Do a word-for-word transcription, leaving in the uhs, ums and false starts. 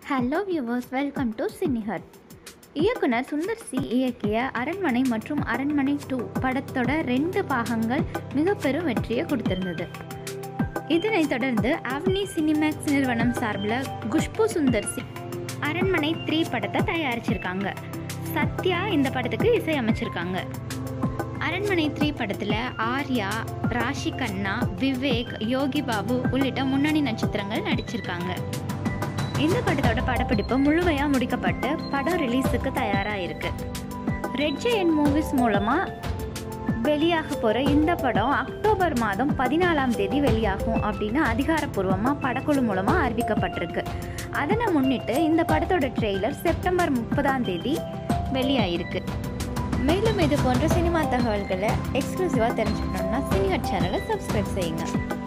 Hello viewers, welcome to Cinehut. இயக்குனர் Sundar C இயக்கிய அரண்மனை மற்றும் அரண்மனை டூ படத்தோட ரெண்டு பாகங்கள் மிக பெரும் வெற்றியை கொடுத்திருந்தது. இதனைத் தொடர்ந்து அவனி சினிமேக்ஸ் நிறுவனம் சார்பில் குஷ்பு சுந்தர் சி அரண்மனை த்ரீ படத்தை தயாரிச்சிருக்காங்க. சத்யா இந்த படத்துக்கு இசையமைச்சிருக்காங்க. அரண்மனை த்ரீ படத்தில் ஆர்யா, ராஷி கண்ணா, விவேக், யோகி பாபு உள்ளிட்ட முன்னணி நட்சத்திரங்கள் நடிச்சிருக்காங்க. இந்த படத்தோட படப்பிடிப்பு முழுமையாக முடிக்கப்பட்டு படம் ரிலீஸுக்கு தயாராக இருக்கு. ரெட் ஜெயண்ட் மூவிஸ் மூலமாக வெளியாக போகிற இந்த படம் அக்டோபர் மாதம் பதினாலாம் தேதி வெளியாகும் அப்படின்னு அதிகாரப்பூர்வமாக படக்குழு மூலமாக அறிவிக்கப்பட்டிருக்கு. அதனை முன்னிட்டு இந்த படத்தோட ட்ரெய்லர் செப்டம்பர் முப்பதாம் தேதி வெளியாயிருக்கு. மேலும் இது போன்ற சினிமா தகவல்களை எக்ஸ்க்ளூசிவாக தெரிஞ்சுக்கணும்னா சினிஹட் சேனலை சப்ஸ்கிரைப் செய்யுங்க.